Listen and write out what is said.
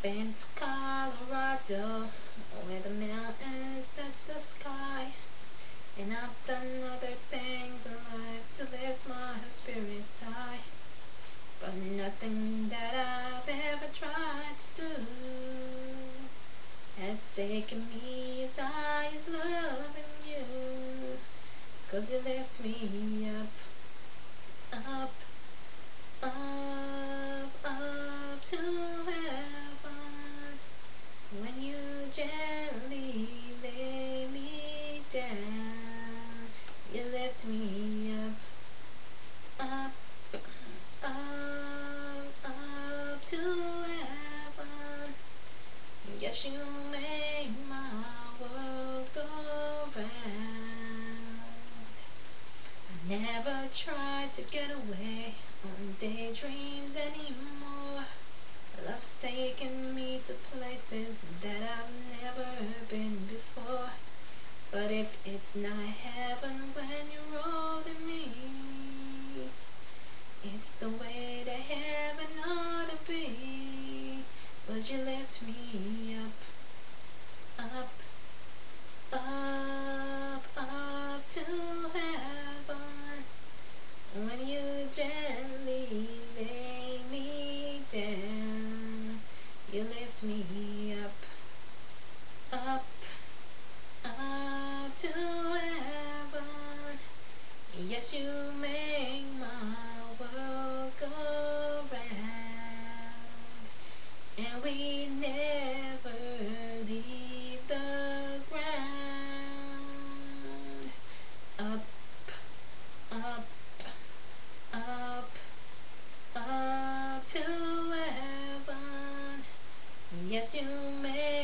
been to Colorado, where the mountains touch the sky. And I've done other things in life to lift my spirits high, but nothing that I've ever tried to do has taken me as high as loving you. 'Cause you lift me up, up, up, up to heaven. When you gently lay me down, you lift me up, up to heaven. Yes, you make my world go round. I never tried to get away on daydreams anymore. Love's taken me to places that I've never been before. But if it's not heaven when you're holding me, it's the way that heaven ought to be. Would you lift me up, up to heaven? When you gently lay me down, you lift me up, up to heaven. Yes, you make my world go round, and we never leave the ground. Up, up, up, up to heaven. Yes, you make